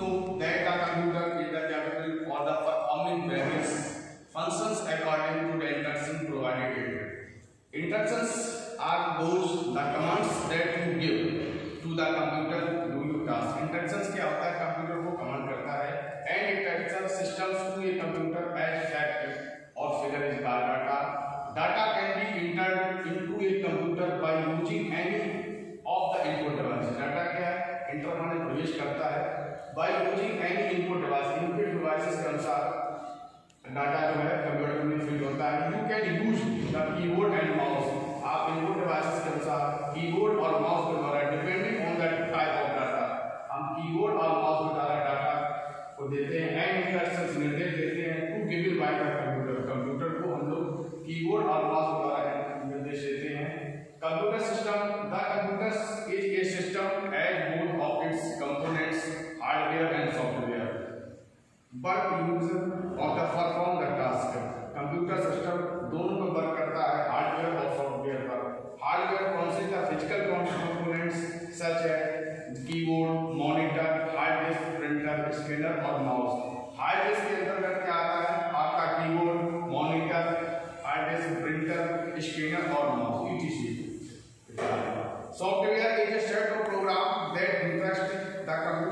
know that the computer is the capable or the performing various functions according to the instruction provided. Instructions are those the commands that you give to the computer to do your task. Instructions क्या होता है? Computer को command करता है. And instruction systems to a computer as fact or figure is called data. Data can be entered into a computer by using any of the input devices. Data क्या है? Inter माने प्रवेश करता है. By using any input device, input devices के अनुसार data जो है कंप्यूटर में फीड होता है. You can use the keyboard and mouse. आप इनपुट डिवाइसेस के अनुसार कीबोर्ड और माउस के द्वारा depending on the type of data हम कीबोर्ड और माउस के द्वारा डाटा को देते हैं. एंड इंस्ट्रक्शंस निर्देश देते हैं to given by the computer. Computer को हम लोग कीबोर्ड और माउस के द्वारा निर्देश देते हैं. Computer system the computer is a system as both of its components hardware and software but use of the perform the task. Computer system दोनों पर वर्क करता है, हार्डवेयर और सॉफ्टवेयर पर. हार्डवेयर कौन से? द फिजिकल कंपोनेंट्स सच है keyboard, monitor, hard disk, printer, scanner और माउस. हार्ड डिस्क के अंतर्गत क्या आता है? आपका keyboard, monitor, hard disk, printer, scanner और mouse etc. Software is a set of program that interest the computer